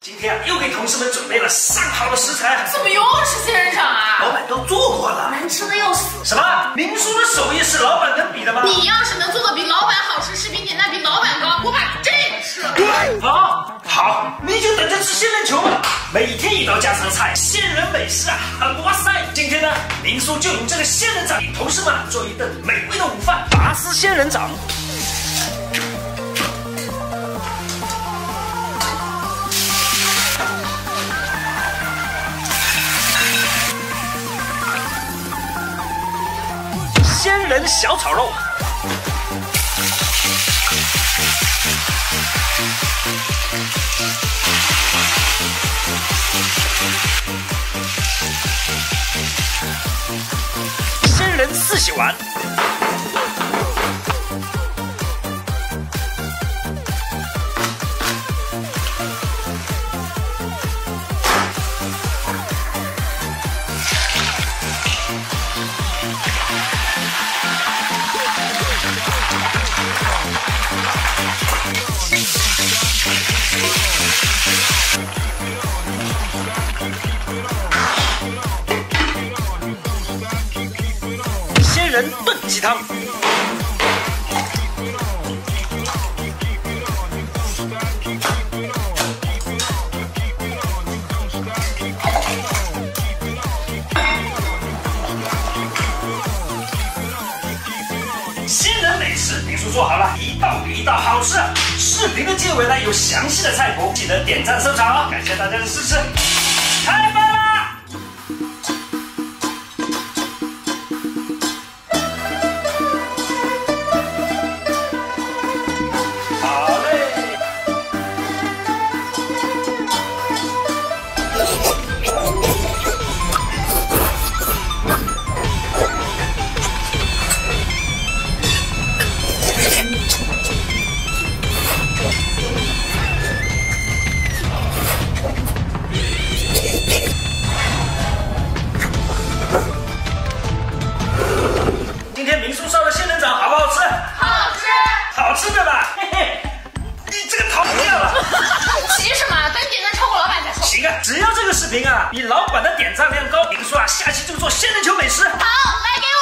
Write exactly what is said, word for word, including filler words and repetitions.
今天啊，又给同事们准备了上好的食材。 怎么又是仙人掌啊？ 老板都做过了， 难吃的要死。 什么？民宿的手艺是老板能比的吗？ 你要是能做的比老板好吃，视频点赞比老板高，我把这个吃了。 好，好，你就等着吃仙人球吧。每天一道家常菜，仙人美食啊！哇塞，今天呢，民宿就用这个仙人掌给同事们做一顿美味的午饭。拔丝仙人掌。 仙人小炒肉，仙人四喜丸，仙人炖鸡汤，仙人美食民宿做好了，一道比一道好吃。视频的结尾呢有详细的菜谱，记得点赞收藏哦，感谢大家的支持，太棒了！ 今天民宿烧的仙人掌好不好吃？ 好吃， 好吃对吧？嘿嘿，你这个逃不掉了。 急什么？等点赞超过老板再说。 行啊，只要这个视频啊比老板的点赞量高，民宿啊下期就做仙人球美食。 好，来给我。